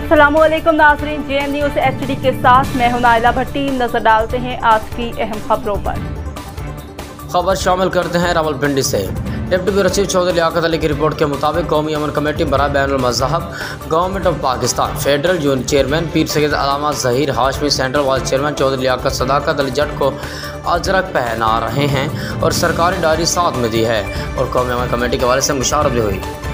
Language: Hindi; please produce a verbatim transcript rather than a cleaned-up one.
अस्सलामुअलैकुम नाज़रीन, J M news H D के साथ मैं हूं नाइला भट्टी। नजर डालते हैं आज की अहम खबरों पर। खबर शामिल करते हैं रावलपिंडी से। Deputy bureau chief Chaudhry Liaquat Ali की रिपोर्ट के मुताबिक कौमी अमन कमेटी बराए बैनुल मज़हब government of Pakistan federal union chairman Pir Syed Allama Zaheer Hashmi, central vice chairman Chaudhry Liaquat Sadaqat Ali Jat को अजरक पहना रहे हैं और सरकारी डायरी साथ में दी है और कौमी अमन कमेटी के हवाले से मुशावरत भी हुई।